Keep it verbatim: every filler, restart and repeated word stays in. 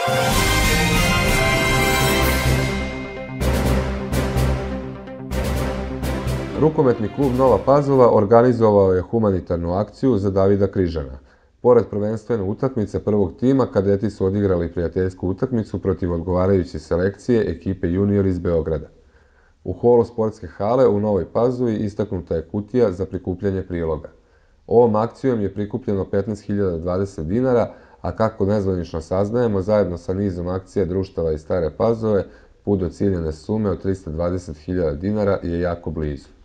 Rukometni klub Nova Pazova organizovao je humanitarnu akciju za Davida Križana. Pored prvenstvene utakmice prvog tima, kadeti su odigrali prijateljsku utakmicu protiv odgovarajuće selekcije ekipe Junior iz Beograda. U holu sportske hale u Novoj Pazovi istaknuta je kutija za prikupljanje priloga. Ovom akcijom je prikupljeno petnaest hiljada dvadeset dinara, a kako nezvanično saznajemo, zajedno sa nizom akcija društava iz Stare Pazove, put do ciljane sume od trista dvadeset hiljada dinara je jako blizu.